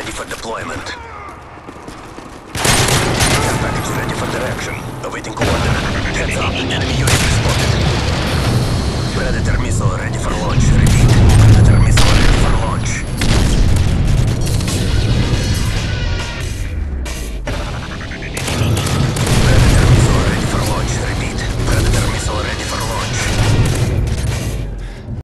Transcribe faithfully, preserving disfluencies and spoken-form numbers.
ready for deployment. Care package ready for direction. Awaiting coordinate. Heads up, enemy U A V spotted. Predator missile ready for